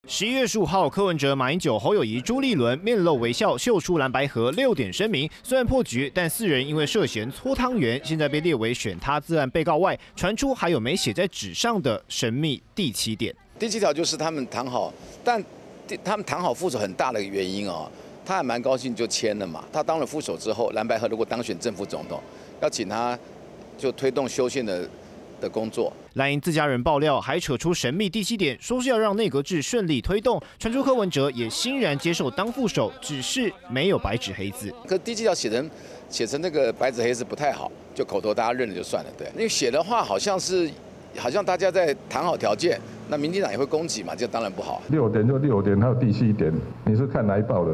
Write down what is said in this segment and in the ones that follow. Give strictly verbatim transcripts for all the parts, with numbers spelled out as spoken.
十一月十五号，柯文哲、马英九、侯友宜、朱立伦面露微笑，秀出蓝白合六点声明。虽然破局，但四人因为涉嫌搓汤圆，现在被列为选他自案被告外，传出还有没写在纸上的神秘第七点。 第七条就是他们谈好，但他们谈好副手很大的原因哦，他还蛮高兴就签了嘛。他当了副手之后，蓝白合如果当选正副总统，要请他就推动修宪的。的工作， 蓝营自家人爆料，还扯出神秘第七点，说是要让内阁制顺利推动。传出柯文哲也欣然接受当副手，只是没有白纸黑字。 可第七条写成写成那个白纸黑字不太好，就口头大家认了就算了。对，因为写的话好像是好像大家在谈好条件，那民进党也会攻击嘛，这当然不好。 六点就六点，还有第七点，你是看哪一报的？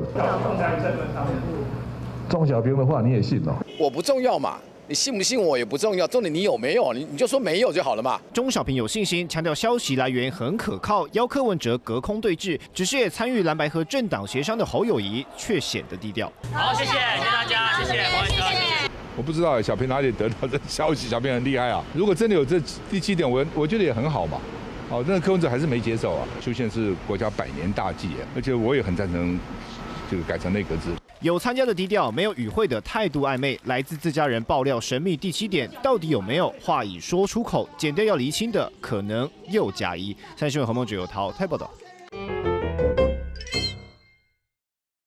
钟小平的话你也信哦？ 我不重要嘛。你信不信我也不重要，重点你有没有，你你就说没有就好了嘛。 钟小平有信心，强调消息来源很可靠，邀柯文哲隔空对峙。只是也参与蓝白合政党协商的侯友宜却显得低调。 好，谢谢，谢谢大家，谢谢侯文哲。 我不知道小平哪里得到这消息，小平很厉害啊。如果真的有这第七点，我我觉得也很好嘛。好，那柯文哲还是没接受啊。修宪是国家百年大计，而且我也很赞成这个改成内阁制。 有参加的低调，没有与会的态度暧昧。来自自家人爆料神秘第七点到底有没有？话已说出口，检调要厘清的可能又加一。三新闻何梦哲有桃台报道。